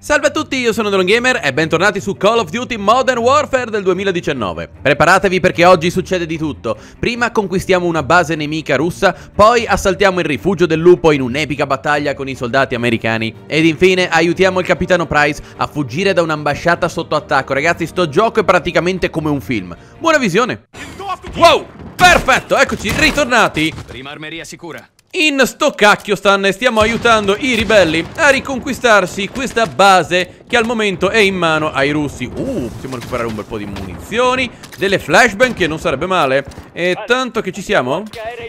Salve a tutti, io sono DronGamer e bentornati su Call of Duty Modern Warfare del 2019. Preparatevi perché oggi succede di tutto. Prima conquistiamo una base nemica russa, poi assaltiamo il rifugio del lupo in un'epica battaglia con i soldati americani ed infine aiutiamo il capitano Price a fuggire da un'ambasciata sotto attacco. Ragazzi, sto gioco è praticamente come un film. Buona visione! Wow! Perfetto, eccoci, ritornati! Prima armeria sicura. In sto cacchio stan e stiamo aiutando i ribelli a riconquistarsi questa base che al momento è in mano ai russi. Possiamo recuperare un bel po' di munizioni, delle flashbang che non sarebbe male. E tanto che ci siamo?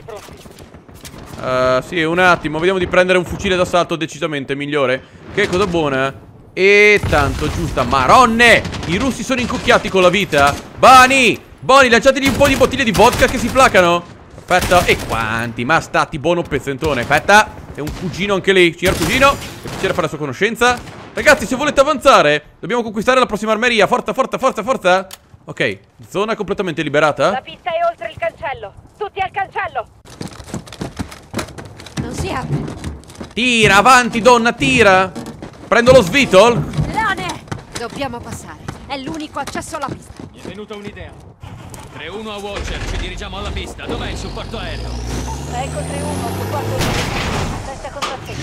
Sì, un attimo, vediamo di prendere un fucile d'assalto decisamente migliore. Che cosa buona. E tanto giusta, maronne! I russi sono incucchiati con la vita. Bani, lanciategli un po' di bottiglie di vodka che si placano. Perfetto, e quanti, ma stati buono pezzentone. Aspetta, è un cugino anche lì. Signor cugino, è piacere fare la sua conoscenza. Ragazzi, se volete avanzare, dobbiamo conquistare la prossima armeria. Forza, forza, forza, forza. Ok, zona completamente liberata. La pista è oltre il cancello. Tutti al cancello. Non si apre. Tira, avanti donna, tira. Prendo lo svitol. Lane! Dobbiamo passare. È l'unico accesso alla pista. Mi è venuta un'idea. 3-1 a Watcher, ci dirigiamo alla pista. Dov'è il supporto aereo? Ecco 3-1, supporto il aspetta contra te.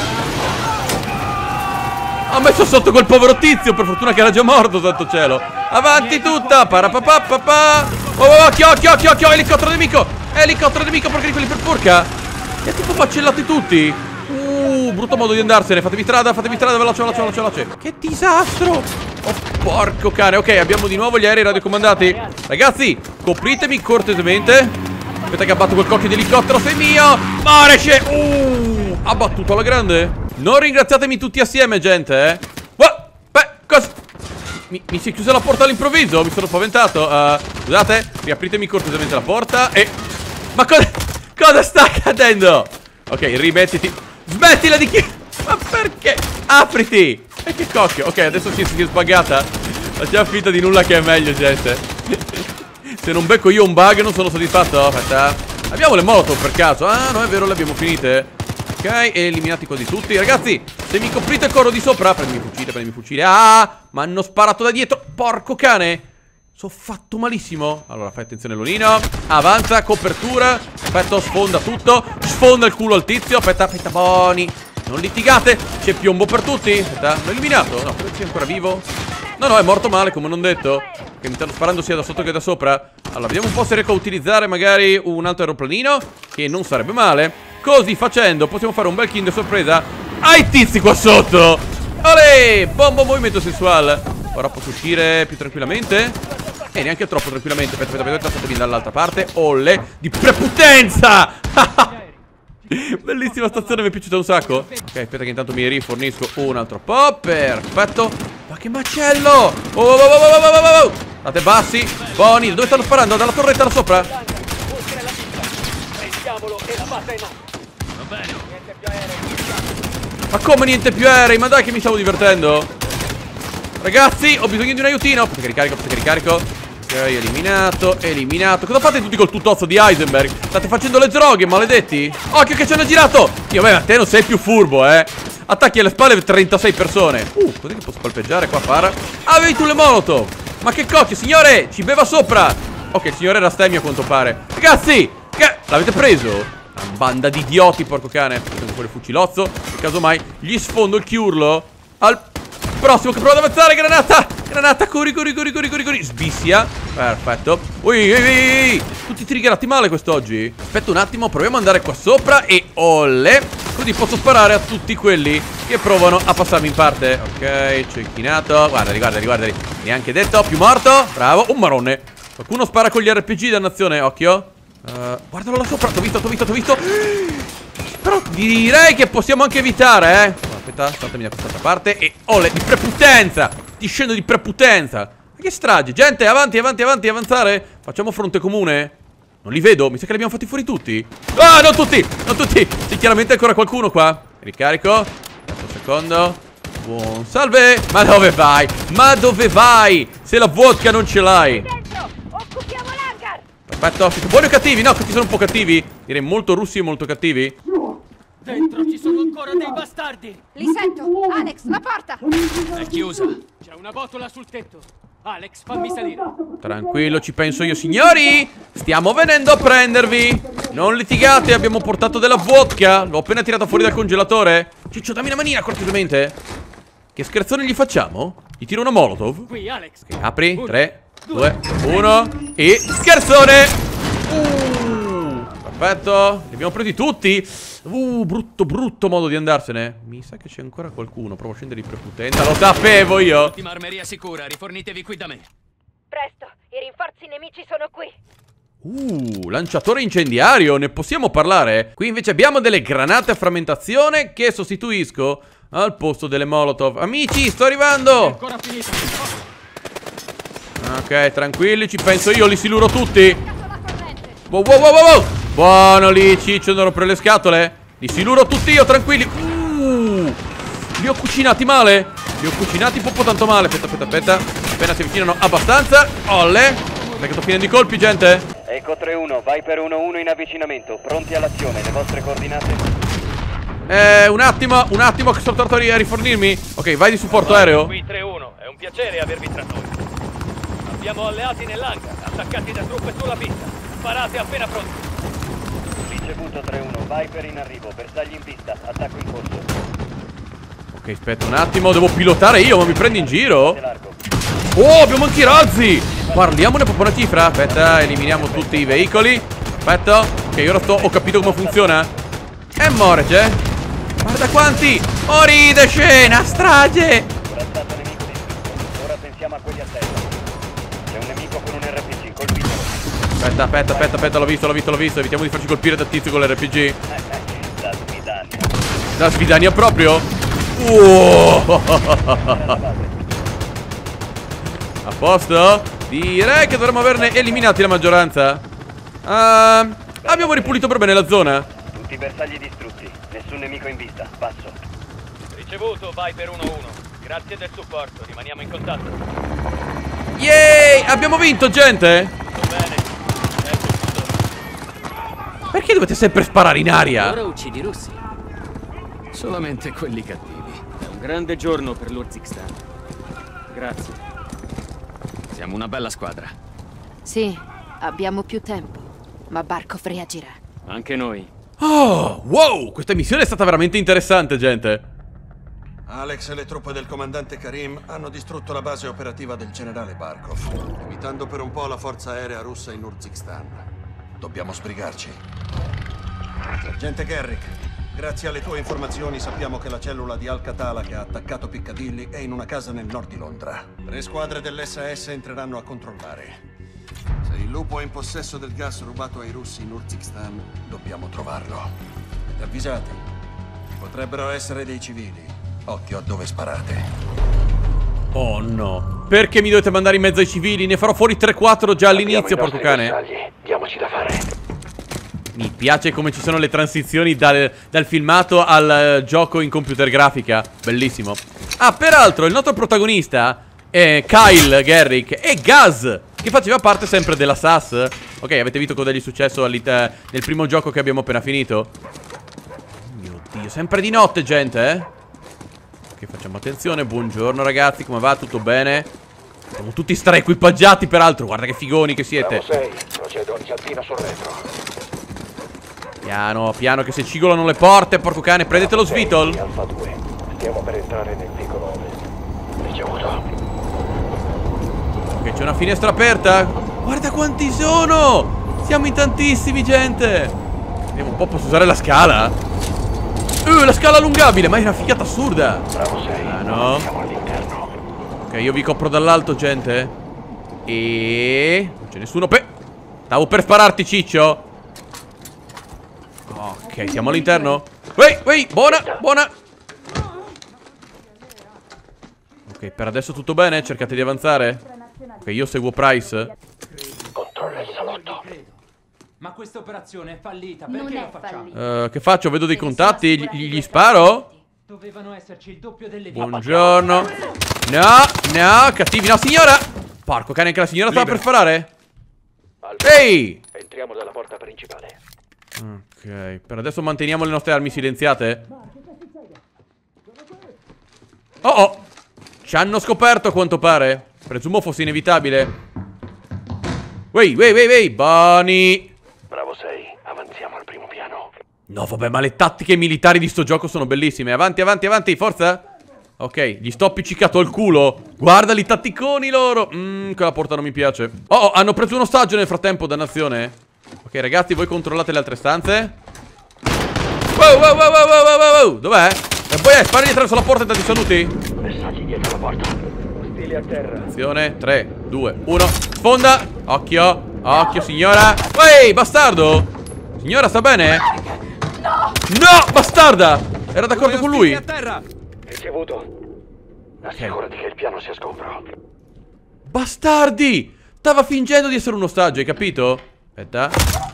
Ha messo sotto quel povero tizio. Per fortuna che era già morto, santo cielo. Avanti tutta. Parapapapapa. Occhio, occhio, occhio, occhio. Elicottero nemico. Elicottero nemico, perché di quelli per porca. Li ha tipo macellati tutti. Brutto modo di andarsene. Fatevi strada, veloce, veloce, veloce, veloce. Che disastro. Oh, porco cane. Ok, abbiamo di nuovo gli aerei radiocomandati. Ragazzi, copritemi cortesemente. Aspetta che abbatto quel cocchio di elicottero. Sei mio. Moresce. Ha battuto alla grande. Non ringraziatemi tutti assieme, gente, Beh, cosa? Mi si è chiusa la porta all'improvviso. Mi sono spaventato. Scusate, riapritemi cortesemente la porta. Ma cosa sta accadendo? Ok, rimettiti. Smettila di chi... Ma perché? Apriti. E che cocchio. Ok, adesso si è sbaggata. Facciamo finta di nulla che è meglio, gente. Se non becco io un bug non sono soddisfatto. Aspetta. Abbiamo le molotov per caso? Ah, no, è vero, le abbiamo finite. Ok, eliminati quasi tutti. Ragazzi, se mi coprite corro di sopra. Prendimi il fucile. Ah, mi hanno sparato da dietro. Porco cane. Sono fatto malissimo. Allora, fai attenzione, Lonino. Avanza, copertura. Aspetta, sfonda tutto. Sfonda il culo al tizio. Aspetta, aspetta, Boni. Non litigate. C'è piombo per tutti. Aspetta, l'ho eliminato. No, credo sia ancora vivo. No, è morto male, come non detto. Che mi stanno sparando sia da sotto che da sopra. Allora, vediamo un po' se riesco a utilizzare magari un altro aeroplanino, che non sarebbe male. Così facendo possiamo fare un bel kill di sorpresa ai tizi qua sotto. Olè, bombo movimento sensuale. Ora posso uscire più tranquillamente. E neanche troppo tranquillamente. Aspetta, fatemi dall'altra parte. Olle di prepotenza. Bellissima stazione, mi è piaciuta un sacco. Ok, aspetta che intanto mi rifornisco un altro po'. Perfetto. Ma che macello. State bassi. Boni, dove stanno sparando? Dalla torretta da sopra. Ma come niente più aerei? Ma dai che mi stavo divertendo. Ragazzi, ho bisogno di un aiutino. Aspetta che ricarico. Ok, eliminato. Cosa fate tutti col tutozzo di Heisenberg? State facendo le droghe, maledetti? Occhio che ce l'ha girato. Io, beh, ma te non sei più furbo, Attacchi alle spalle 36 persone. Cos'è che posso palpeggiare qua, para? Avevi tu le molotov. Ma che cocchio, signore, ci beva sopra. Ok, il signore era stemmio a quanto pare. Ragazzi, che... l'avete preso? Una banda di idioti, porco cane. Prendo fuori il fucilozzo. In caso mai gli sfondo il chiurlo al prossimo che prova ad avanzare. Granata, corri. Sbissia. Perfetto. Ui. Tutti triggerati male quest'oggi. Aspetta un attimo, proviamo ad andare qua sopra. E olle. Così posso sparare a tutti quelli che provano a passarmi in parte. Ok, cecchinato. Guardali. Neanche detto, più morto. Bravo, un marone. Qualcuno spara con gli RPG, dannazione, occhio. Guardalo là sopra, t'ho visto. Però direi che possiamo anche evitare, Aspetta, saltami da quest'altra parte. E ole, di prepotenza. Ti scendo di prepotenza. Ma che strage, gente, avanti, avanzare. Facciamo fronte comune. Non li vedo, mi sa che li abbiamo fatti fuori tutti. Ah, non tutti. C'è chiaramente ancora qualcuno qua. Ricarico. Un secondo. Buon salve. Ma dove vai? Se la vodka non ce l'hai. Occupiamo l'hangar. Perfetto, siete buoni o cattivi? No, questi sono un po' cattivi. Direi molto russi e molto cattivi. Dentro ci sono ancora dei bastardi! Li sento! Alex, la porta! È chiusa! C'è una botola sul tetto! Alex, fammi salire! Tranquillo, ci penso io, signori. Stiamo venendo a prendervi. Non litigate, abbiamo portato della vodka. L'ho appena tirata fuori dal congelatore. Ciccio, dammi una manina, cortesemente. Che scherzone gli facciamo? Gli tiro una molotov. Qui, Alex! Ok, apri, 3, 2, 1 e scherzone! Perfetto, li abbiamo presi tutti. Brutto modo di andarsene. Mi sa che c'è ancora qualcuno. Provo a scendere di prepotenza. Lo sapevo io. Ultima armeria sicura, rifornitevi qui da me. Presto, i rinforzi nemici sono qui. Lanciatore incendiario, ne possiamo parlare? Qui invece abbiamo delle granate a frammentazione che sostituisco al posto delle molotov. Amici, sto arrivando. Ancora finita! Ok, tranquilli, ci penso io, li siluro tutti. Cazzo la corrente! Wow. Buono lì, Ciccio, non rompere le scatole. Li siluro tutti io, tranquilli. Li ho cucinati male. Li ho cucinati un po' tanto male. Aspetta. Appena si avvicinano abbastanza. Olle. Perché sto finendo i colpi, gente. Eco 3-1, Viper 1-1 in avvicinamento. Pronti all'azione, le vostre coordinate? Un attimo che sono tornato a rifornirmi. Ok, vai di supporto aereo. Qui 3-1, è un piacere avervi tra noi. Abbiamo alleati nell'hangar, attaccati da truppe sulla pista. Sparate appena pronti. Ricevuto 3-1, Viper in arrivo, bersagli in pista, attacco in corso. Ok, aspetta un attimo, devo pilotare io, ma mi prendi in giro? Largo. Oh, abbiamo anche i razzi. Parliamone proprio una cifra. Aspetta, eliminiamo tutti i veicoli. Aspetta, ok, ora ho capito come funziona. E morge. Guarda quanti. Orride scena, strage. Corazzato nemico distrutto. Ora pensiamo a quelli a terra. C'è un nemico con un RPG, colpitelo. Aspetta, l'ho visto. Evitiamo di farci colpire da tizio con l'RPG. Da Svidania. Da Svidania proprio? A posto? Direi che dovremmo averne eliminati la maggioranza. Abbiamo ripulito per bene la zona. Tutti i bersagli distrutti. Nessun nemico in vista. Passo. Ricevuto, Viper 1-1. Grazie del supporto, rimaniamo in contatto. Yay! Abbiamo vinto, gente! Tutto bene. È tutto. Perché dovete sempre sparare in aria? Ora uccidi i russi. Solamente quelli cattivi. È un grande giorno per l'Urzikstan. Grazie. Siamo una bella squadra. Sì, abbiamo più tempo, ma Barkov reagirà. Anche noi. Oh, wow! Questa missione è stata veramente interessante, gente. Alex e le truppe del comandante Karim hanno distrutto la base operativa del generale Barkov, limitando per un po' la forza aerea russa in Urzikstan. Dobbiamo sbrigarci. Sergente Garrick, grazie alle tue informazioni sappiamo che la cellula di Al-Qatala che ha attaccato Piccadilly è in una casa nel nord di Londra. 3 squadre dell'SAS entreranno a controllare. Se il lupo è in possesso del gas rubato ai russi in Urzikstan, dobbiamo trovarlo. Ed avvisate, potrebbero essere dei civili. Occhio a dove sparate. Oh no. Perché mi dovete mandare in mezzo ai civili? Ne farò fuori 3-4 già all'inizio, porco cane. Diamoci da fare. Mi piace come ci sono le transizioni dal filmato al gioco in computer grafica. Bellissimo. Ah, peraltro il nostro protagonista è Kyle Garrick e Gaz, che faceva parte sempre della SAS. Ok, avete visto cosa gli è successo nel primo gioco che abbiamo appena finito? Mio Dio, sempre di notte, gente, eh? Ok, facciamo attenzione. Buongiorno ragazzi, come va? Tutto bene? Siamo tutti straequipaggiati peraltro. Guarda che figoni che siete. Procedo a risaltina sul retro. Piano che se cigolano le porte, porco cane. Prendete lo svitol. Alfa 2, stiamo per entrare nel vicolo ovest. Ricevuto. Ok, c'è una finestra aperta. Guarda quanti sono. Siamo in tantissimi, gente. Vediamo un po', posso usare la scala? La scala allungabile, ma è una figata assurda. Bravo 6. Ah no. Siamo all'interno. Ok, io vi copro dall'alto, gente. E... non c'è nessuno stavo per spararti, Ciccio. Ok, siamo all'interno. Wey, buona. Ok, per adesso tutto bene? Cercate di avanzare. Ok, io seguo Price. Controlla il salotto. Ma questa operazione è fallita, Non perché è la facciamo? fallita. Che faccio? Vedo dei contatti, gli sparo? Dovevano esserci il doppio delle vite. Buongiorno. No, cattivi, no signora. Porco cane, anche la signora stava per sparare. Ehi! Entriamo dalla porta principale. Ok, per adesso manteniamo le nostre armi silenziate. Oh oh! Ci hanno scoperto a quanto pare. Presumo fosse inevitabile. Wey, Bonnie. Bravo 6, avanziamo al primo piano. No, vabbè, ma le tattiche militari di sto gioco sono bellissime. Avanti, avanti, avanti, forza. Ok, gli sto appiccicato al culo. Guardali, tatticoni loro. Quella porta non mi piace. Oh, hanno preso un ostaggio nel frattempo, dannazione. Ok, ragazzi, voi controllate le altre stanze. Wow. Dov'è? E poi spari attraverso la porta e dati saluti. Messaggi dietro la porta. Ostili a terra. Attenzione, 3, 2, 1. Sfonda. Occhio, signora. Ehi, bastardo. Signora, sta bene? No, bastarda. Era d'accordo con lui? A terra! Ricevuto. Assicurati che il piano sia sgombro. Bastardi. Stava fingendo di essere un ostaggio, hai capito? Aspetta.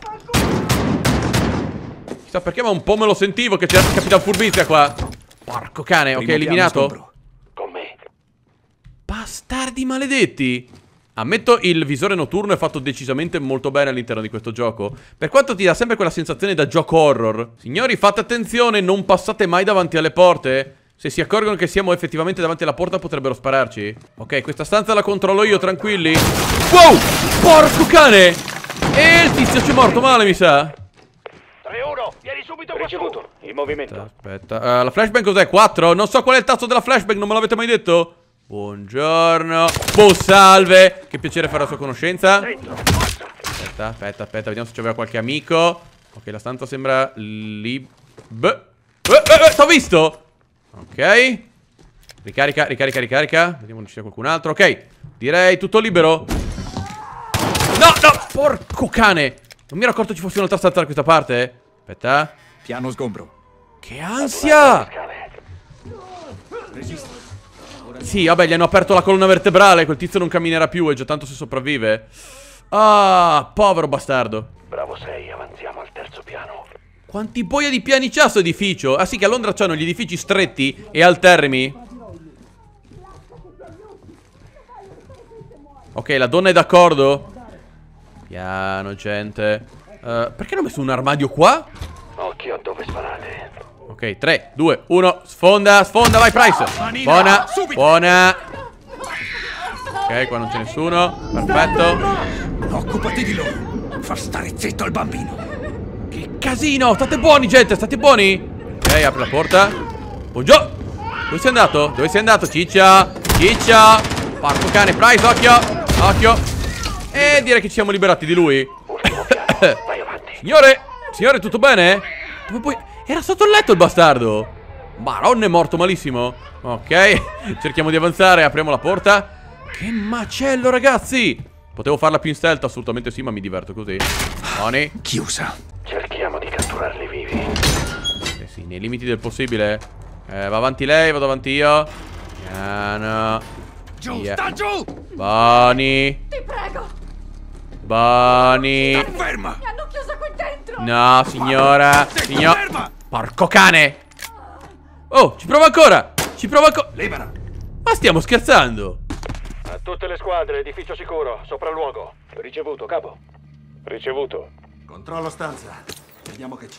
Chissà perché, ma un po' me lo sentivo che c'era il Capitan Furbizia qua. Porco cane, ok, eliminato. Con me. Bastardi maledetti. Ammetto, il visore notturno è fatto decisamente molto bene all'interno di questo gioco. Per quanto ti dà sempre quella sensazione da gioco horror. Signori, fate attenzione, non passate mai davanti alle porte. Se si accorgono che siamo effettivamente davanti alla porta potrebbero spararci. Ok, questa stanza la controllo io, tranquilli. Wow, porco cane. E il tizio ci è morto male, mi sa. 3-1, vieni subito qua. Ricevuto, in movimento. Aspetta, la flashbang cos'è? 4? Non so qual è il tasto della flashbang, non me l'avete mai detto? Buongiorno. Buon salve. Che piacere fare la sua conoscenza. Aspetta, vediamo se c'aveva qualche amico. Ok, la stanza sembra t'ho visto. Ok. Ricarica. Vediamo se ci sia qualcun altro. Ok, direi tutto libero. No, porco cane. Non mi ero accorto ci fosse un'altra stanza da questa parte. Aspetta. Piano sgombro. Che ansia. Sì, vabbè, gli hanno aperto la colonna vertebrale. Quel tizio non camminerà più, è già tanto se sopravvive. Ah, povero bastardo. Bravo 6, avanziamo al terzo piano. Quanti boia di piani c'ha sto edificio? Ah sì, che a Londra c'hanno gli edifici stretti e alterrimi. Ok, la donna è d'accordo. Piano, gente. Perché hanno messo un armadio qua? Occhio a dove sparate. Ok, 3, 2, 1. Sfonda, vai Price. Buona. Ok, qua non c'è nessuno. Perfetto. Occupati di loro. Fa stare zitto il bambino. Che casino. State buoni, gente, state buoni. Ok, apri la porta. Buongiorno. Dove sei andato? Ciccia. Porco cane, Price, occhio. E direi che ci siamo liberati di lui. Vai avanti. Signore, tutto bene? Dove poi... Era sotto il letto il bastardo. Maronna, è morto malissimo. Ok, cerchiamo di avanzare. Apriamo la porta. Che macello, ragazzi. Potevo farla più in stealth, assolutamente sì, ma mi diverto così. Tony. Chiusa. Cerchiamo di catturarli vivi. Eh sì, nei limiti del possibile. Va avanti lei, vado avanti io. Piano. Giù, sta giù. Bonnie. Ti prego! Bonnie. Ferma. Mi hanno chiusa qui dentro! No, signora. Ferma. Porco cane. Oh, ci provo ancora. Libera. Ma stiamo scherzando? A tutte le squadre, edificio sicuro, sopralluogo. Ricevuto, capo. Ricevuto. Controllo stanza. Vediamo che c'è.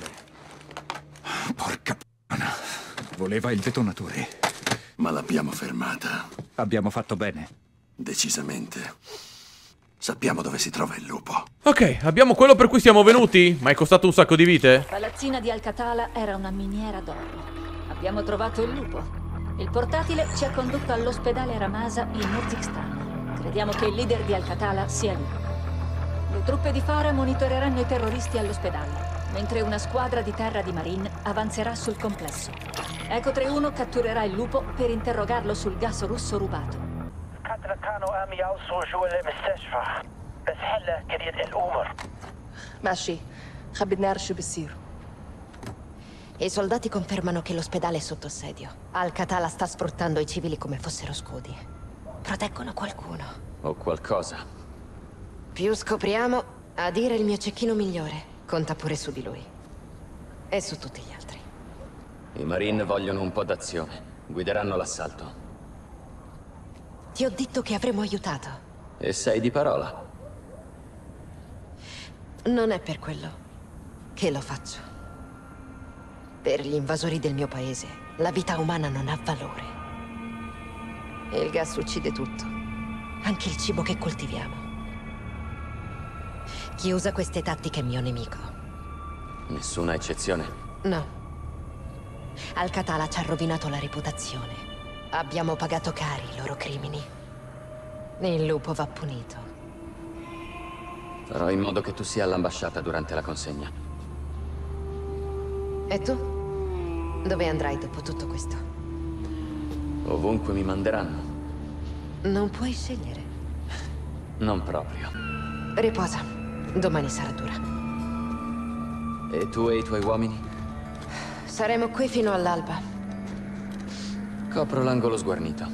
Porca p***a. Voleva il detonatore. Ma l'abbiamo fermata. Abbiamo fatto bene. Decisamente. Sappiamo dove si trova il lupo. Ok, abbiamo quello per cui siamo venuti. Ma è costato un sacco di vite. Palazzina di Al-Qatala era una miniera d'oro. Abbiamo trovato il lupo. Il portatile ci ha condotto all'ospedale Ramasa in Urzikstan. Crediamo che il leader di Al-Qatala sia lì. Le truppe di Farah monitoreranno i terroristi all'ospedale, mentre una squadra di terra di Marine avanzerà sul complesso. Eco 3-1 catturerà il lupo per interrogarlo sul gas russo rubato. ماشي خبي نعرف شو بصير. I soldati confermano che l'ospedale è sotto assedio. Al-Qatala sta sfruttando i civili come fossero scudi. Proteggono qualcuno. O qualcosa. Più scopriamo, a dire il mio cecchino migliore, conta pure su di lui. E su tutti gli altri. I Marine vogliono un po' d'azione. Guideranno l'assalto. Ti ho detto che avremmo aiutato. E sei di parola. Non è per quello. che lo faccio. Per gli invasori del mio paese, la vita umana non ha valore. E il gas uccide tutto, anche il cibo che coltiviamo. Chi usa queste tattiche è mio nemico. Nessuna eccezione. No. Al-Qatala ci ha rovinato la reputazione. Abbiamo pagato cari i loro crimini. Il lupo va punito. Farò in modo che tu sia all'ambasciata durante la consegna. E tu? Dove andrai dopo tutto questo? Ovunque mi manderanno. Non puoi scegliere. Non proprio. Riposa. Domani sarà dura. E tu e i tuoi uomini? Saremo qui fino all'alba. Copro l'angolo sguarnito.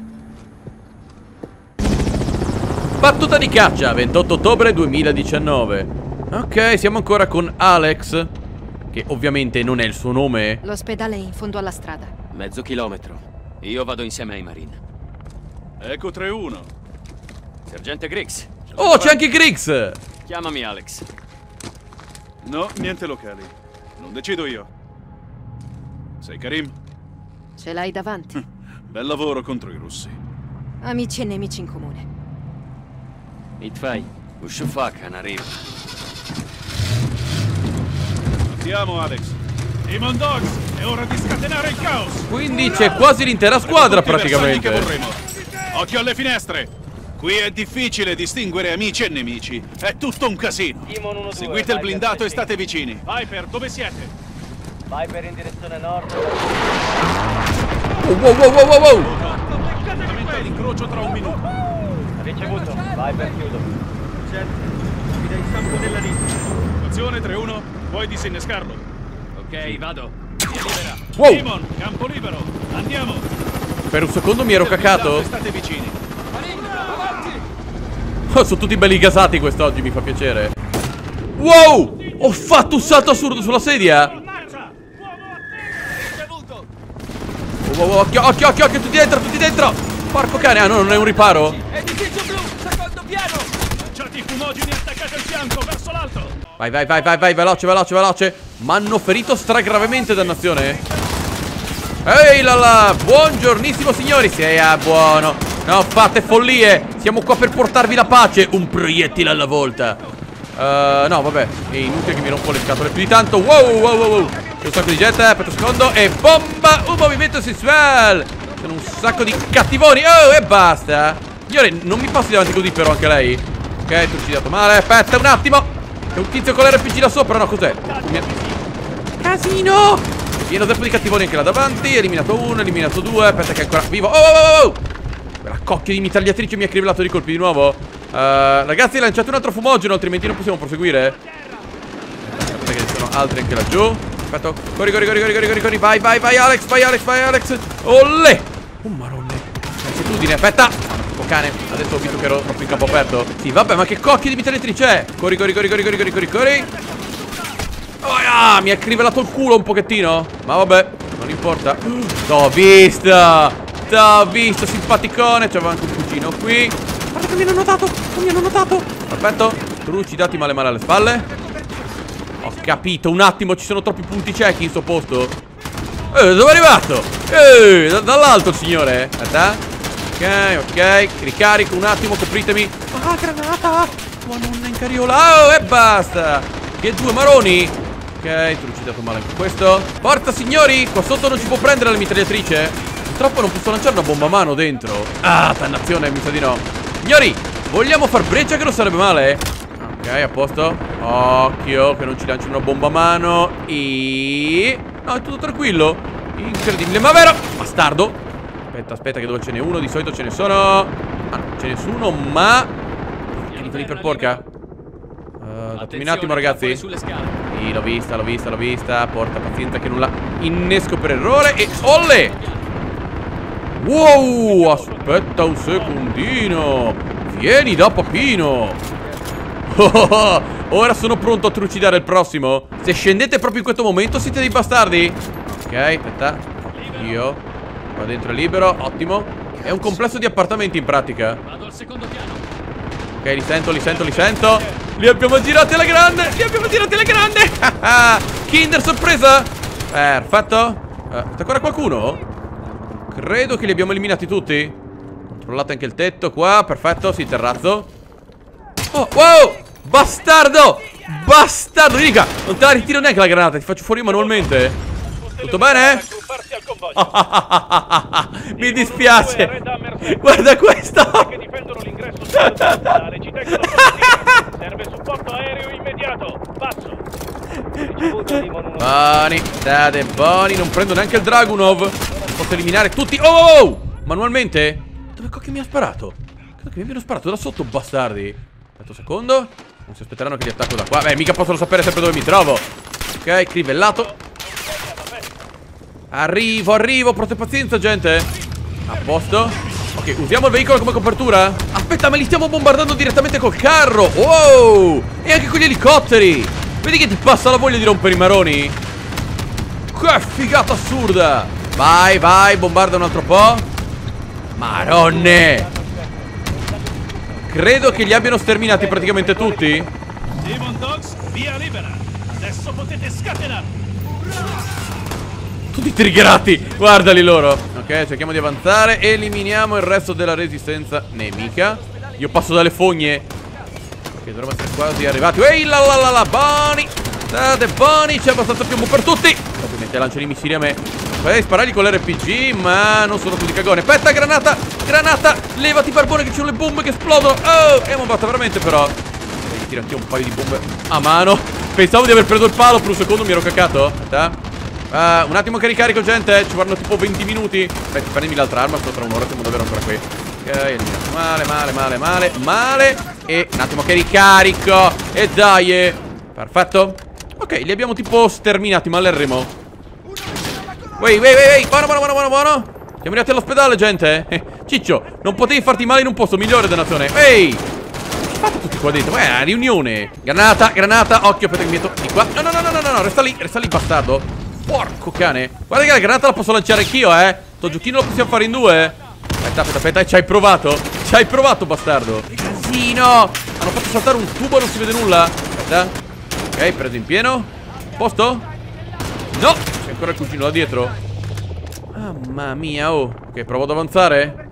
Battuta di caccia, 28 ottobre 2019. Ok, siamo ancora con Alex, che ovviamente non è il suo nome. L'ospedale è in fondo alla strada. Mezzo chilometro. Io vado insieme ai Marine. Ecco 3-1. Sergente Griggs. Oh, c'è anche Griggs! Chiamami Alex. No, niente locali. Non decido io. Sei Karim? Ce l'hai davanti. Bel lavoro contro i russi. Amici e nemici in comune. Mitfai, Ushufak, arriva. Andiamo, Alex. Demon Dogs, è ora di scatenare il caos. Quindi c'è quasi l'intera squadra Tutti i bersagli che praticamente. vorremo. Occhio alle finestre. Qui è difficile distinguere amici e nemici. È tutto un casino. Timon 1-2, Seguite il blindato e Viper state vicini. Viper, dove siete? Viper in direzione nord. Wow, wow, wow, wow, wow. Appuntamento all'incrocio tra un minuto. Ricevuto. Viper chiudo. Mi dai il sampo della lista. Situazione 3-1. Puoi disinnescarlo. Ok, vado. Via libera. Wow. Timon, campo libero. Andiamo. Per un secondo mi ero Il blindato cacato. e state vicini. Oh, sono tutti belli gasati quest'oggi, mi fa piacere. Wow! Ho fatto un salto assurdo sulla sedia. Wow, wow, occhio, occhio, occhio, occhio, tutti dentro, tutti dentro. Porco cane, ah no, non è un riparo. Edificio blu, secondo piano. Lanciati i fumogeni attaccati al fianco, verso l'alto. Vai, vai, vai, vai, vai, veloce, veloce, veloce. M'hanno ferito stragravemente, dannazione. Ehi là là, buongiornissimo signori. Sì, buono. No, fate follie. Siamo qua per portarvi la pace. Un proiettile alla volta. No, vabbè, è inutile che mi rompo le scatole più di tanto. Wow, wow, wow, wow. C'è un sacco di jet, aspetta un secondo. E bomba, un movimento sensuale. Sono un sacco di cattivoni. Oh, e basta. Signore, non mi passi davanti così però anche lei. Ok, ti ho uccidato male. Aspetta un attimo. C'è un tizio con l'RPG là sopra, no, cos'è? Casino. Pieno zeppo di cattivoni anche là davanti. Eliminato uno, eliminato due. Aspetta che è ancora vivo. Oh, oh, oh. Quella cocchia di mitragliatrice mi ha crivellato di colpi di nuovo. Ragazzi, lanciate un altro fumogeno, altrimenti non possiamo proseguire. Aspetta che ci sono altri anche laggiù. Aspetta, corri, corri, corri, corri, corri, corri, corri. Vai, vai, vai Alex, vai Alex, vai Alex. Olle. Oh marone. Lassitudine, aspetta. Oh cane, adesso ho visto che ero troppo in campo aperto. Sì, vabbè, ma che cocchia di mitragliatrice è? Corri, corri, corri, corri, corri, corri, corri, corri. Oh, ah, mi ha crivellato il culo un pochettino. Ma vabbè, non importa. T'ho vista. T'ho visto, simpaticone. C'aveva anche un cugino qui. Guarda che mi hanno notato. Non mi hanno notato. Aspetta, trucidati male male alle spalle. Ho capito, un attimo, ci sono troppi punti ciechi in sto posto. Dove è arrivato? Dall'alto il signore. Aspetta. Ok, ok, ricarico un attimo, copritemi. Ah, granata. Madonna in cariola. Oh, e basta. Che due maroni. Ok, trucidato male anche questo. Forza signori, qua sotto non ci può prendere la mitragliatrice. Purtroppo non posso lanciare una bomba a mano dentro. Ah, dannazione, mi sa di no. Signori, vogliamo far breccia che non sarebbe male? Ok, a posto. Occhio che non ci lanci una bomba a mano. E... no, è tutto tranquillo. Incredibile, ma vero. Bastardo. Aspetta, aspetta, che dove ce n'è uno? Di solito ce ne sono. Ah, non ce n'è nessuno, ma... finito lì per porca. Datemi un attimo, ragazzi. Sì, l'ho vista, l'ho vista, l'ho vista. Porta pazienza che non la innesco per errore. E... olle! Wow, aspetta un secondino. Vieni da papino. Ora sono pronto a trucidare il prossimo. Se scendete proprio in questo momento siete dei bastardi. Ok, aspetta. Io qua dentro è libero, ottimo. È un complesso di appartamenti in pratica. Vado al secondo piano. Ok, li sento, li sento, li sento. Li abbiamo girati alla grande. Li abbiamo girati alla grande. Kinder sorpresa. Perfetto. C'è ancora qualcuno? Credo che li abbiamo eliminati tutti. Controllate anche il tetto qua. Perfetto, sì, terrazzo. Oh, wow. Bastardo. Bastardo, vieni qua. Non te la ritiro neanche la granata. Ti faccio fuori manualmente. Tutto bene? Mi dispiace. Guarda questo. Che difendono l'ingresso sull'ospedale. Ci tengono protetti. Serve supporto aereo immediato. Passo. Buoni, state buoni. Non prendo neanche il Dragunov. Posso eliminare tutti. Oh! Manualmente? Dove cacchio mi ha sparato? Credo che mi abbiano sparato da sotto, bastardi. Aspetta un secondo. Non si aspetteranno che li attacco da qua. Beh, mica possono sapere sempre dove mi trovo. Ok, crivellato. Arrivo, arrivo. Portate pazienza, gente. A posto. Ok, usiamo il veicolo come copertura. Aspetta, ma li stiamo bombardando direttamente col carro. Wow! E anche con gli elicotteri. Vedi che ti passa la voglia di rompere i maroni? Che figata assurda. Vai, vai, bombarda un altro po'. Maronne. Credo che li abbiano sterminati praticamente tutti. Demon Dogs, via libera. Adesso potete scatenare. Tutti triggerati. Guardali loro. Ok, cerchiamo di avanzare. Eliminiamo il resto della resistenza nemica. Io passo dalle fogne. Ok, dovremmo essere quasi arrivati. Ehi la la la la, buoni. State buoni. C'è abbastanza piombo per tutti. Ovviamente lanciano i missili a me. Potrei sparargli con l'RPG, ma non sono così cagone. Aspetta, granata. Granata. Levati, barbone, che ci sono le bombe che esplodono. Oh, è bombata veramente però. Tirati un paio di bombe a mano. Pensavo di aver preso il palo. Per un secondo mi ero cacato. Aspetta. Un attimo che ricarico, gente. Ci vorranno tipo 20 minuti. Aspetta, prendimi l'altra arma. Sto tra un'ora, siamo davvero ancora qui. Ok, male, male, male, male, male. E un attimo che ricarico. E dai. Perfetto. Ok, li abbiamo tipo sterminati, malerrimo. Wey, wey, wey, wey. Buono, buono, buono, buono, buono. Siamo arrivati all'ospedale, gente. Ciccio, non potevi farti male in un posto migliore della nazione. Ehi, che fate tutti qua dentro? È una riunione. Granata, granata. Occhio, aspetta che mi metto di qua. No, no, no, no, no, no. Resta lì, bastardo. Porco cane. Guarda che la granata la posso lanciare anch'io, Sto giochino lo possiamo fare in due. Aspetta, aspetta, aspetta. Ci hai provato? Ci hai provato, bastardo. Casino. Hanno fatto saltare un tubo e non si vede nulla. Aspetta. Ok, preso in pieno. Posto? No. C'è ancora il cugino là dietro. Mamma mia, oh. Ok, provo ad avanzare.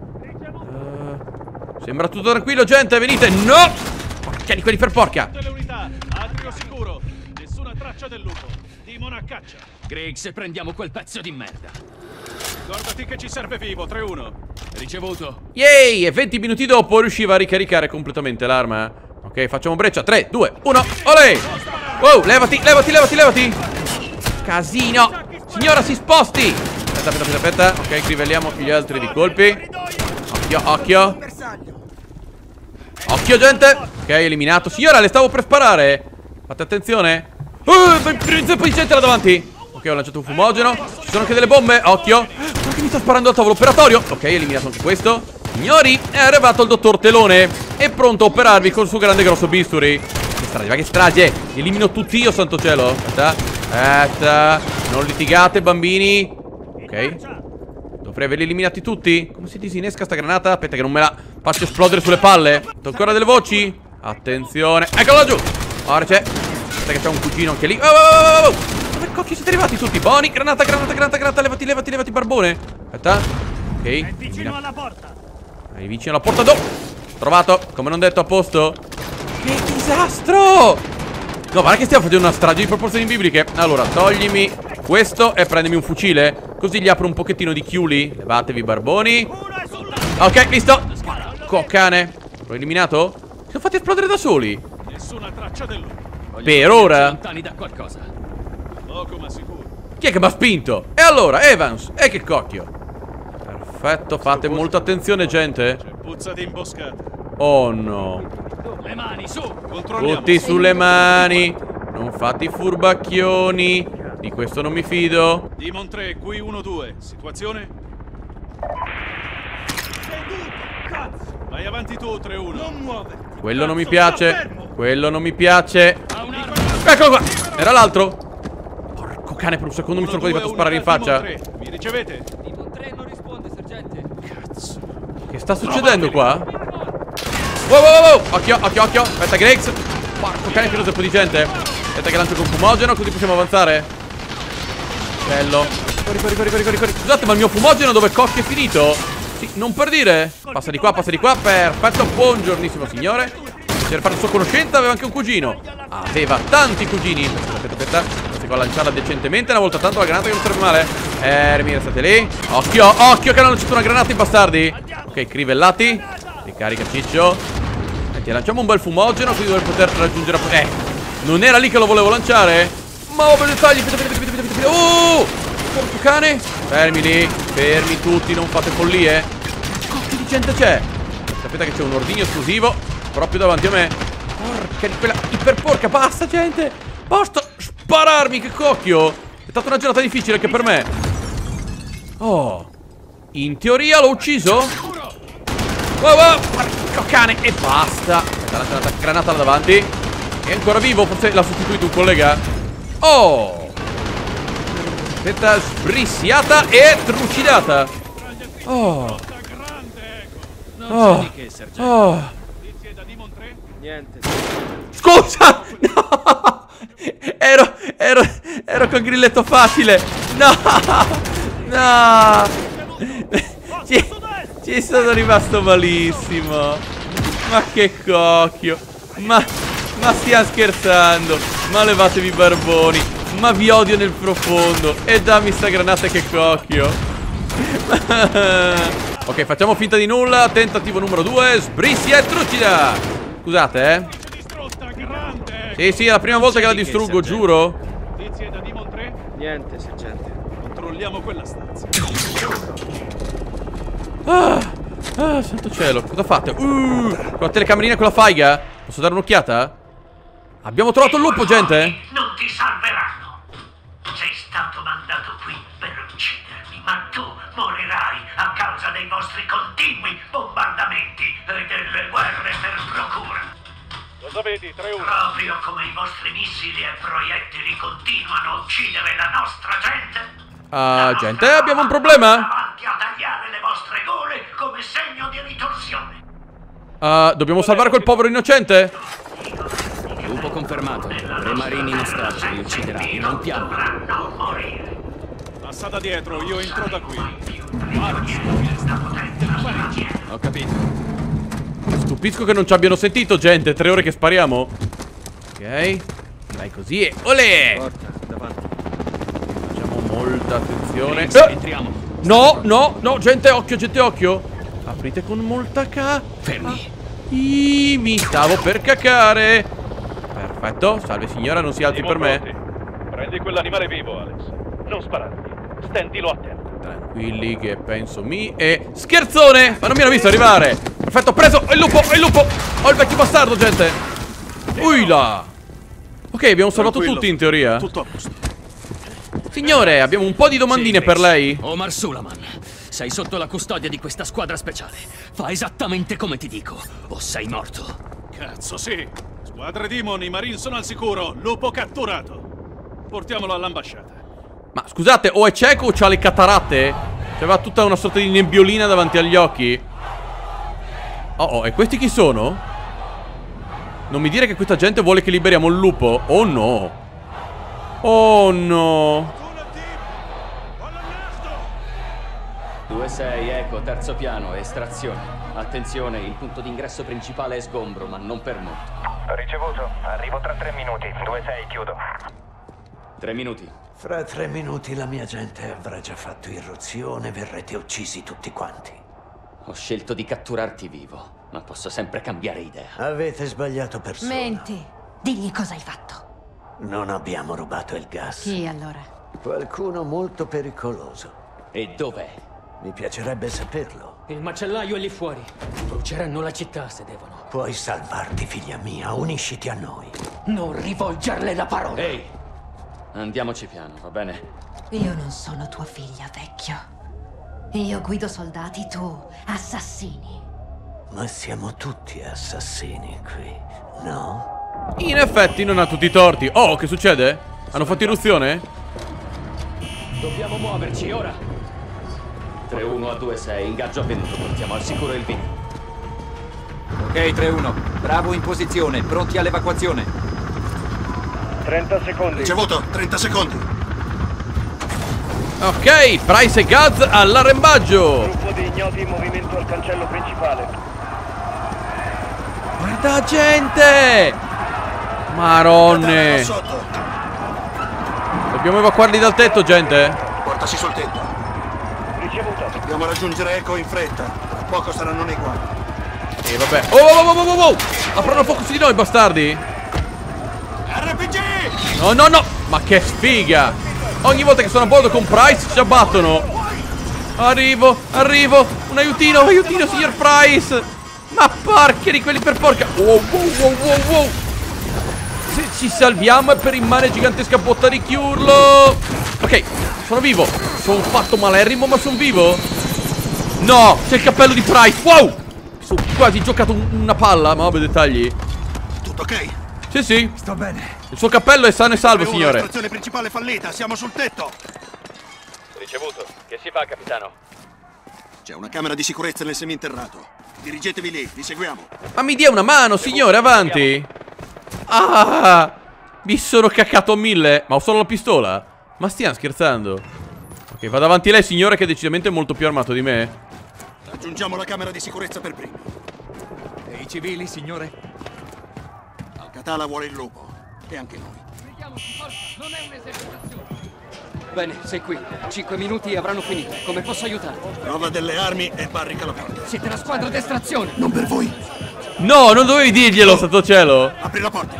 Sembra tutto tranquillo, gente. Venite. No. Porca di quelli per porca. Tutte le unità. Atrio sicuro. Nessuna traccia del lupo. Dimon a caccia. Griggs, prendiamo quel pezzo di merda. Ricordati che ci serve vivo. 3-1. Ricevuto. Yay! E 20 minuti dopo riusciva a ricaricare completamente l'arma. Ok, facciamo breccia. 3, 2, 1. Olè! Wow, levati, levati, levati, levati. Casino. Signora, si sposti. Aspetta, aspetta, aspetta. Ok, crivelliamo gli altri di colpi. Occhio, occhio. Occhio, gente. Ok, eliminato. Signora, le stavo per sparare. Fate attenzione. Zeppo di gente là davanti. Ok, ho lanciato un fumogeno. Ci sono anche delle bombe. Occhio. Ma che mi sta sparando al tavolo operatorio. Ok, eliminato anche questo. Signori, è arrivato il dottor Telone. È pronto a operarvi col suo grande grosso bisturi. Che strage, ma che strage. Elimino tutti io, santo cielo. Aspetta, aspetta. Non litigate, bambini. Ok. Dovrei averli eliminati tutti. Come si disinnesca sta granata? Aspetta che non me la faccio esplodere sulle palle. Ho ancora delle voci. Attenzione. Eccolo laggiù. Ora c'è. Aspetta che c'è un cugino anche lì. Oh! Dove cacchio siete arrivati tutti? Buoni. Granata, granata, granata, granata. Levati, levati, levati, barbone. Aspetta. Ok. È vicino alla porta. È vicino alla porta. Trovato. Come non detto, a posto. Che disastro. No, guarda che stiamo facendo una strage di proporzioni bibliche. Allora, toglimi questo e prendimi un fucile. Così gli apro un pochettino di chiuli. Levatevi, barboni. Ok, visto. Coccane. L'ho eliminato? Si sono fatti esplodere da soli. Nessuna traccia del lupo. Per ora. Lontani da qualcosa. Poco ma sicuro. Chi è che mi ha spinto? E allora, Evans. E che cocchio. Perfetto, fate molta attenzione, gente. C'è puzza di imboscata. Oh no. Le mani, su. Controlliamo. Tutti sulle mani. Non fate i furbacchioni. Di questo non mi fido. Demon 3, qui 1-2. Situazione? Vai avanti tu, 3-1. Non muove. Quello non mi piace. Quello non mi piace. Eccolo qua. Era l'altro. Porco cane, per un secondo mi sono quasi fatto sparare in faccia. Mi ricevete? Demon 3 non risponde, sergente. Che sta succedendo qua? Wow, wow, wow. Occhio, occhio, occhio. Aspetta, Griggs. Porco cane, filoso un po' di gente. Aspetta che lancio con fumogeno, così possiamo avanzare. Bello. Corri. Scusate, ma il mio fumogeno dove cocchio è finito? Sì, non per dire. Passa di qua. Perfetto, buongiornissimo signore. Per fare sua conoscenza aveva anche un cugino. Aveva tanti cugini. Aspetta. Se qua lanciarla decentemente, una volta tanto la granata che non serve male. Fermi, restate lì. Occhio che hanno lanciato una granata i bastardi. Ok, crivellati. Ricarica ciccio. Senti, lanciamo un bel fumogeno, così dovrei poter raggiungere. Non era lì che lo volevo lanciare. Ma ho dettagli. Porco cane. Fermi lì. Fermi tutti, non fate follie. Cocchio di gente c'è. Sapete che c'è un ordigno esplosivo proprio davanti a me. Porca di quella iperporca. Basta, gente. Basta spararmi, che cocchio. È stata una giornata difficile anche per me. Oh, in teoria l'ho ucciso. Porco cane. E basta. Aspetta, lancia una granata là davanti. È ancora vivo, forse l'ha sostituito un collega. Oh. Aspetta, sbrissiata e trucidata. Oh. Scusa. No. Ero col grilletto facile. No. Ci sono rimasto malissimo. Ma che cocchio. Ma stiamo scherzando. Ma levatevi i barboni. Ma vi odio nel profondo. E dammi sta granata, che cocchio. Ok, facciamo finta di nulla. Tentativo numero 2. Sbrissia e trucida. Scusate, Sì, è la prima volta che la distruggo, giuro. Niente, sergente. Controlliamo quella stanza. Santo cielo, cosa fate? Con la telecamerina, con la faiga? Posso dare un'occhiata? Abbiamo trovato il lupo, gente. Non ti salveranno. Sei stato mandato qui per uccidermi, ma tu morirai a causa dei vostri continui bombardamenti e delle guerre per procura. Cosa vedi, 3-1? Proprio come i vostri missili e proiettili continuano a uccidere la nostra gente. Gente, abbiamo un problema. Avanti a tagliare le vostre gole come segno di ritorsione. Dobbiamo salvare quel povero innocente. Lupo confermato. 3 marini in ostaggio li ucciderai. Non piano. Passa da dietro, io entro da qui. Ho capito. Stupisco che non ci abbiano sentito, gente. 3 ore che spariamo. Ok. Vai così e olè. Porta, davanti. Facciamo molta attenzione. Entriamo. No, gente, occhio. Aprite con molta Fermi. Mi stavo per cacare. Perfetto, salve signora, non si alzi per me. Prendi quell'animale vivo, Alex. Non spararmi. Stendilo a terra. Tranquilli che penso scherzone! Ma non mi hanno visto arrivare. Perfetto, preso, è il lupo. Ho il vecchio bastardo, gente. Uila. Ok, abbiamo salvato tutti in teoria. Tutto a posto. Signore, abbiamo un po' di domandine per lei. Omar Suleiman, sei sotto la custodia di questa squadra speciale. Fa esattamente come ti dico, o sei morto. Cazzo, sì. Squadre Demon, i Marine sono al sicuro. Lupo catturato. Portiamolo all'ambasciata. Ma scusate, o è cieco o c'ha le cataratte? C'aveva tutta una sorta di nebbiolina davanti agli occhi. Oh, e questi chi sono? Non mi dire che questa gente vuole che liberiamo il lupo. Oh no. Oh no. 2-6, eco, terzo piano, estrazione. Attenzione, il punto d'ingresso principale è sgombro, ma non per molto. Ricevuto, arrivo tra 3 minuti. 2-6, chiudo. 3 minuti. Fra 3 minuti la mia gente avrà già fatto irruzione e verrete uccisi tutti quanti. Ho scelto di catturarti vivo, ma posso sempre cambiare idea. Avete sbagliato persona. Menti. Digli cosa hai fatto. Non abbiamo rubato il gas. Chi allora? Qualcuno molto pericoloso. E dov'è? Mi piacerebbe saperlo. Il macellaio è lì fuori. Bruceranno la città se devono. Puoi salvarti, figlia mia. Unisciti a noi. Non rivolgerle la parola. Ehi, andiamoci piano, va bene? Io non sono tua figlia, vecchio. Io guido soldati, tu assassini. Ma siamo tutti assassini qui, no? In effetti non ha tutti i torti. Oh, che succede? Hanno fatto irruzione? Dobbiamo muoverci, ora! 3-1 a 2-6, ingaggio avvenuto, portiamo al sicuro il vino. Ok, Ok, 3-1. Bravo in posizione, pronti all'evacuazione. 30 secondi. Ricevuto, 30 secondi. Ok, Price e Gaz all'arrembaggio. Gruppo di ignoti in movimento al cancello principale. Guarda gente! Maronne. Dobbiamo evacuarli dal tetto, gente. Portasi sul tetto. Ricevuto. Dobbiamo raggiungere Echo in fretta. Tra poco saranno nei guai. E vabbè. Oh! Aprono fuoco su di noi, bastardi. RPG! No! Ma che sfiga! Ogni volta che sono a bordo con Price ci abbattono. Arrivo. Un aiutino, signor Price. Ma porca di quelli per porca. Wow. Se ci salviamo è per immane gigantesca botta di chiurlo. Ok, sono vivo. Sono fatto malerrimo, ma sono vivo. No, c'è il cappello di Price. Wow! Sono quasi giocato una palla, ma vabbè, dettagli. Tutto ok? Sì. Sto bene. Il suo cappello è sano e salvo, signore. La stazione principale fallita, siamo sul tetto. Ricevuto. Che si fa, capitano? C'è una camera di sicurezza nel seminterrato. Dirigetevi lì, vi seguiamo. Ma mi dia una mano, signore, avanti. Ah, mi sono caccato a 1000. Ma ho solo la pistola? Ma stiamo scherzando? Ok, vado avanti lei, signore, che è decisamente molto più armato di me. Raggiungiamo la camera di sicurezza per primi. E i civili, signore? Al-Qatala vuole il lupo. E anche noi. Non è un'esercitazione. Bene, sei qui. 5 minuti e avranno finito. Come posso aiutarti? Trova delle armi e barrica la porta. Siete la squadra d'estrazione. Non per voi. No, non dovevi dirglielo, santo cielo. Apri la porta.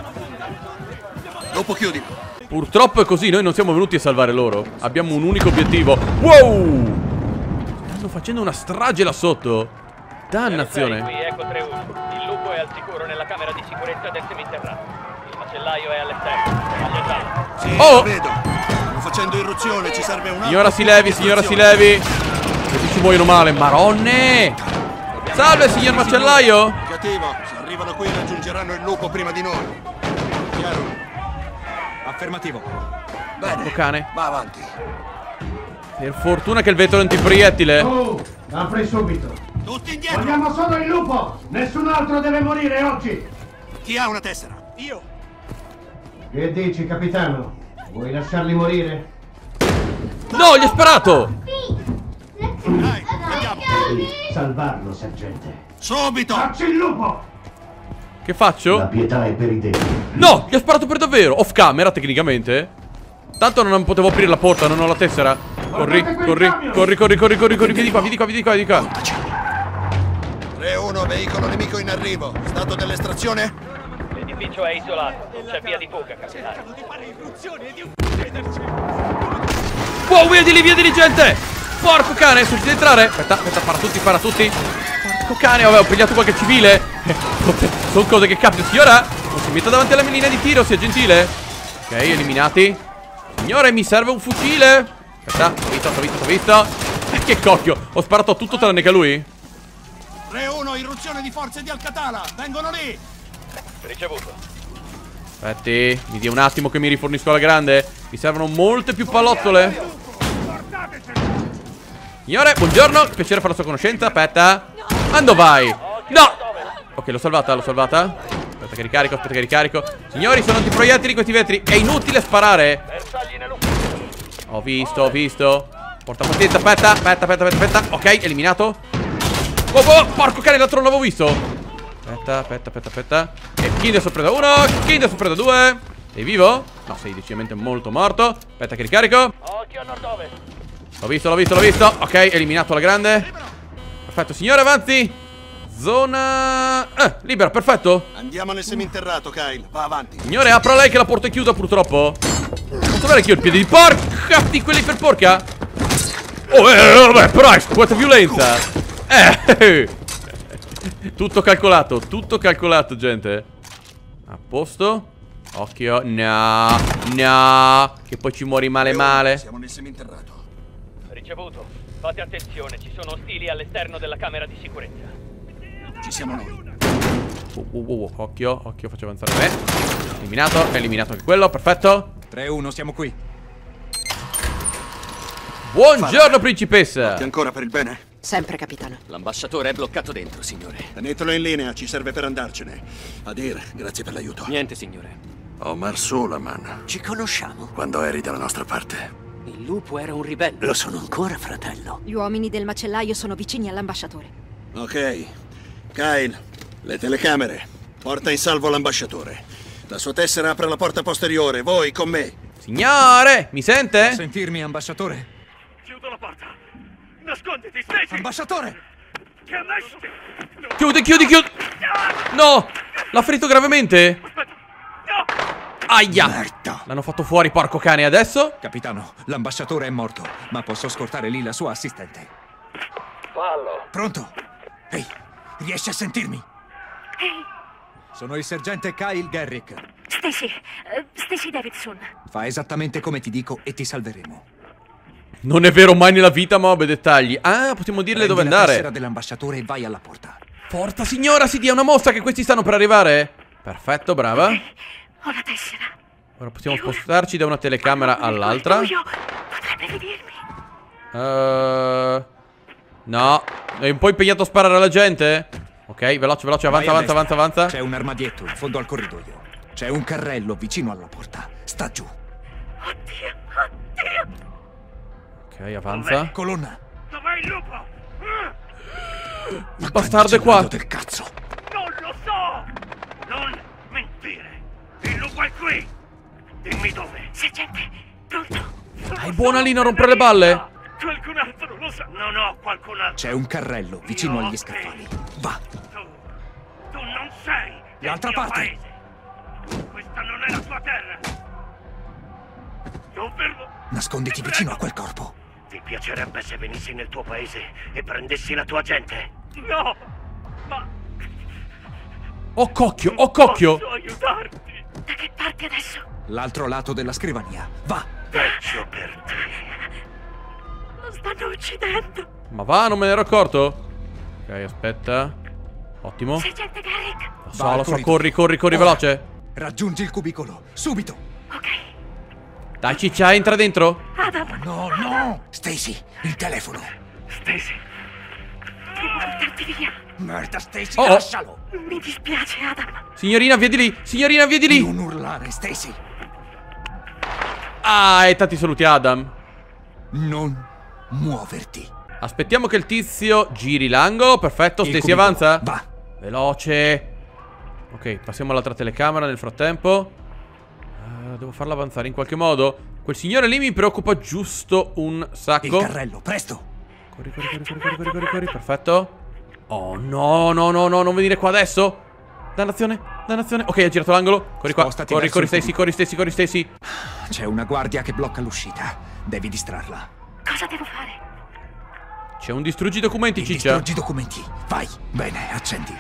Dopo chiudilo. Purtroppo è così, noi non siamo venuti a salvare loro. Abbiamo un unico obiettivo. Wow! Stanno facendo una strage là sotto. Dannazione. Qui, ecco 3-1. Il lupo è al sicuro nella camera di sicurezza del seminterrato. Il macellaio è all'esterno. Sì, Oh! lo vedo. Stiamo facendo irruzione, ci serve un altro. Signora si levi. Questi ci muoiono male, maronne. Salve, signor macellaio. Negativo, se arrivano qui raggiungeranno il lupo prima di noi. Chiaro? Affermativo. Bene, cane. va avanti. Per fortuna che il vetro è antiproiettile. Oh, apri subito. Tutti indietro. Vogliamo solo il lupo. Nessun altro deve morire oggi. Chi ha una tessera? Io. Che dici, capitano? Vuoi lasciarli morire? No, gli ho sparato. Dai, andiamo. Devi salvarlo, sergente. Subito. Facci il lupo. Che faccio? La pietà è per i deboli. No, gli ho sparato per davvero. Off camera, tecnicamente. Tanto non potevo aprire la porta, non ho la tessera. Corri. Vieni qua. 3-1, veicolo nemico in arrivo. Stato dell'estrazione? L'edificio è isolato. Non c'è via di fuga, capitano. Wow, via di lì, gente. Porco cane, sono riuscito ad entrare. Aspetta, para tutti. Porco cane, ho pigliato qualche civile. Sono cose che capitano. Signora, non si metta davanti alla linea di tiro, sia gentile. Ok, eliminati. Signore, mi serve un fucile. Aspetta, ho visto. Che cocchio, ho sparato a tutto tranne che a lui. 3-1, irruzione di forze di Al-Qatala. Vengono lì. Ricevuto. Aspetti, mi dia un attimo che mi rifornisco alla grande. Mi servono molte più pallottole. Signore, buongiorno, piacere fare la sua conoscenza. Aspetta. Quando vai? No! Ok, l'ho salvata. Aspetta che ricarico. Signori, sono antiproiettili questi vetri. È inutile sparare. Ho visto. Porta potenza, aspetta. Ok, eliminato. Oh, porco cane, l'altro non l'avevo visto. Aspetta. E Kind è sorpresa 1, Kind è sorpresa 2. Sei vivo? No, sei decisamente molto morto. Aspetta che ricarico. Occhio a nord-ovest. L'ho visto. Ok, eliminato alla grande. Perfetto, signore, avanti. Zona... libera, perfetto. Andiamo nel seminterrato, Kyle. Va avanti. Signore, apra lei che la porta è chiusa, purtroppo. Posso avere che io il piede di porca di quelli per porca? Oh, vabbè, Price, quanta violenza. Tutto calcolato, gente. A posto. Occhio. No. Che poi ci muori male. Siamo nel seminterrato. Ricevuto. Fate attenzione, ci sono ostili all'esterno della camera di sicurezza. Ci siamo noi. Occhio, faccio avanzare me. Eliminato anche quello, perfetto. 3-1, siamo qui. Buongiorno, principessa. Lotti ancora per il bene? Sempre, capitano. L'ambasciatore è bloccato dentro, signore. Tenetelo in linea, ci serve per andarcene. Adir, grazie per l'aiuto. Niente, signore. Omar Suleiman. Ci conosciamo? Quando eri dalla nostra parte. Il lupo era un ribelle. Lo sono ancora, fratello. Gli uomini del macellaio sono vicini all'ambasciatore. Ok. Kyle, le telecamere. Porta in salvo l'ambasciatore. La sua tessera apre la porta posteriore. Voi con me. Signore, mi sente? Sentirmi, ambasciatore? Chiudo la porta. Nasconditi, Stacy. Ambasciatore! Che adesso? Chiudi, chiudi, chiudi. No! L'ha ferito gravemente? Aia! L'hanno fatto fuori, porco cane. Adesso? Capitano, l'ambasciatore è morto, ma posso scortare lì la sua assistente. Fallo. Pronto? Ehi, riesci a sentirmi? Ehi, Sono il sergente Kyle Garrick. Stacy Davidson. Fa esattamente come ti dico e ti salveremo. Non è vero mai nella vita, ma ho dettagli. Ah, possiamo dirle dove Prendi la andare. tessera dell'ambasciatore e vai alla porta. Forza signora, si dia una mossa che questi stanno per arrivare. Perfetto, brava. Ho la tessera. Ora possiamo spostarci da una telecamera all'altra. Potrebbe vedermi. No, è un po' impegnato a sparare alla gente. Ok, veloce, veloce, avanza, Vai a avanza, avanza, destra. avanza. C'è un armadietto in fondo al corridoio. C'è un carrello vicino alla porta. Sta giù. Ok, avanza. Colonna. Dov'è il lupo? Il bastardo è qua. Del cazzo. Non lo so! Non mentire! Il lupo è qui! Dimmi dove! Sergente, pronto? Hai buona lì, non rompere le balle. Qualcun altro lo sa! Non ho qualcun altro! C'è un carrello vicino agli scaffali. Va. Tu non sei del L'altra mio parte. paese! Questa non è la tua terra! Non fermo! Nasconditi vicino a quel corpo. Ti piacerebbe se venissi nel tuo paese e prendessi la tua gente? No! Ma Oh cocchio, oh cocchio. posso aiutarti! Da che parte adesso? L'altro lato della scrivania. Va. Peggio per te! Lo stanno uccidendo. Ma va, non me ne ero accorto. Ok, aspetta. Ottimo. Sergente Garrick. Lo so, corri, corri, corri, veloce. Raggiungi il cubicolo, subito. Dai, ciccia, entra dentro. Adam. No, no. Stacy, il telefono. Stacy. Devo portarti via. Merda, Stacy, Oh, oh. lascialo. Mi dispiace, Adam. Signorina, via di lì. Signorina, via di lì. Non urlare, Stacy. Ah, e tanti saluti, Adam. Non muoverti. Aspettiamo che il tizio giri l'angolo. Perfetto, Il Stacy, cubicolo. avanza. Va. Veloce. Ok, passiamo all'altra telecamera nel frattempo. Devo farla avanzare in qualche modo. Quel signore lì mi preoccupa giusto un sacco. Il carrello, presto. Corri, corri, corri, corri, corri, corri, corri. Perfetto. Oh no, no, no, no, non venire qua adesso. Dannazione, dannazione. Ok, ha girato l'angolo. Corri qua. Spostati Corri, verso corri, il Stacy, cubicolo. corri, Stacy, corri, Stacy. C'è una guardia che blocca l'uscita. Devi distrarla. Cosa devo fare? C'è un distruggi documenti, ciccia. Distruggi i documenti. Vai. Bene, accendi.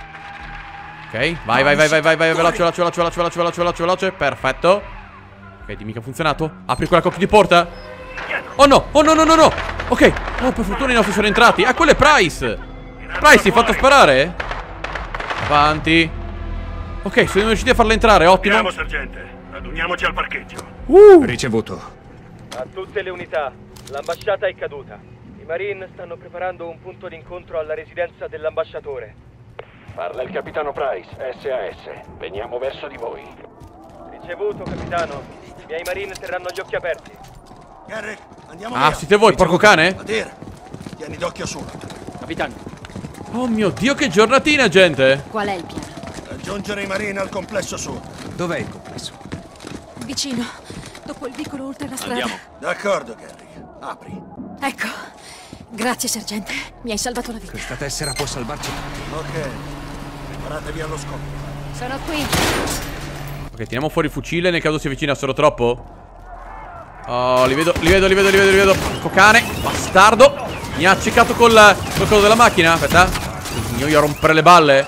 Ok, vai, vai, vai, vai, vai, vai, veloce, veloce, veloce, veloce, veloce, veloce, veloce, veloce. Perfetto. Ok, dimmi che ha funzionato. Apri quella cocchio di porta. Oh no, oh no, no, no, no. Ok, oh, per fortuna i nostri sono entrati. Ah, quello è Price. Price, si è fatto sparare? Avanti. Ok, sono riusciti a farla entrare, ottimo. Andiamo, sergente. Raduniamoci al parcheggio. Ricevuto. A tutte le unità, l'ambasciata è caduta. I Marine stanno preparando un punto d'incontro alla residenza dell'ambasciatore. Parla il capitano Price, SAS. Veniamo verso di voi. Ricevuto, capitano. I miei Marine terranno gli occhi aperti. Garrick, andiamo Ah, via. siete voi, porco cane? Adir, tieni d'occhio su. Capitano. Oh mio Dio, che giornatina, gente. Qual è il piano? Raggiungere i Marine al complesso sud. Dov'è il complesso? Vicino, dopo il vicolo oltre la strada. Andiamo. D'accordo, Garrick. Apri. Ecco. Grazie, sergente. Mi hai salvato la vita. Questa tessera può salvarci. Ok. Preparatevi allo scoppio. Sono qui. Ok, teniamo fuori il fucile nel caso si avvicinassero troppo. Oh, li vedo, li vedo, li vedo, li vedo, li vedo. Porco cane, bastardo. Mi ha accecato col coso della macchina. Aspetta. Io gli a rompere le balle.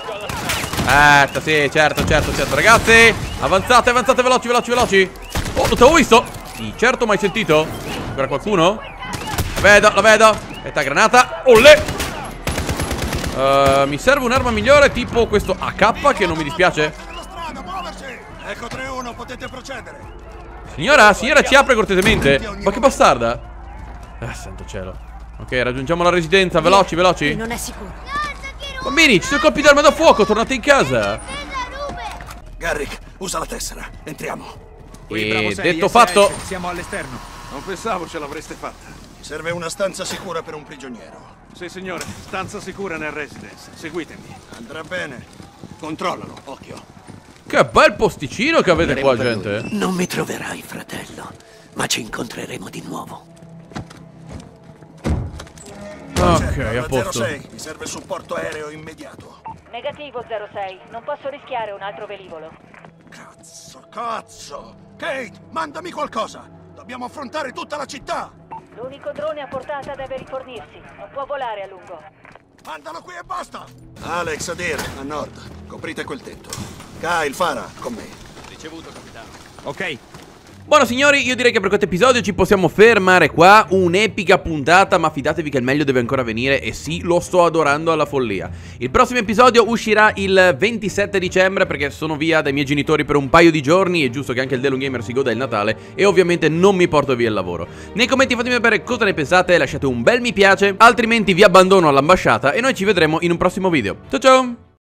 Sì, certo, certo, certo. Ragazzi, avanzate, avanzate, veloci, veloci, veloci. Oh, lo t'avevo visto? Sì, certo, mai sentito? Ancora qualcuno? La vedo, la vedo. Aspetta, granata. Olle. Mi serve un'arma migliore, tipo questo AK, che non mi dispiace. Ecco 3-1, potete procedere. Signora, signora, ci apre cortesemente. Ma che bastarda. Santo cielo. Ok, raggiungiamo la residenza, veloci, veloci. Non è sicuro. Bambini, ci sono colpi d'arma da fuoco, tornate in casa. Garrick, usa la tessera, entriamo. E detto fatto. Siamo all'esterno. Non pensavo ce l'avreste fatta. Serve una stanza sicura per un prigioniero. Sì, signore. Stanza sicura nel residence. Seguitemi. Andrà bene. Controllalo, occhio. Che bel posticino che avete qua, gente. Non mi troverai, fratello, ma ci incontreremo di nuovo. Ok, a posto. 06, mi serve supporto aereo immediato. Negativo 06, non posso rischiare un altro velivolo. Cazzo! Kate, mandami qualcosa! Dobbiamo affrontare tutta la città! L'unico drone a portata deve rifornirsi, non può volare a lungo. Mandalo qui e basta! Alex, Adir, a nord. Coprite quel tetto. Kyle, Farah, con me. Ricevuto, capitano. Ok. Buono signori, io direi che per questo episodio ci possiamo fermare qua. Un'epica puntata, ma fidatevi che il meglio deve ancora venire. E sì, lo sto adorando alla follia. Il prossimo episodio uscirà il 27 dicembre, perché sono via dai miei genitori per un paio di giorni. È giusto che anche il Delon Gamer si goda il Natale. E ovviamente non mi porto via il lavoro. Nei commenti fatemi sapere cosa ne pensate. Lasciate un bel mi piace, altrimenti vi abbandono all'ambasciata. E noi ci vedremo in un prossimo video. Ciao ciao.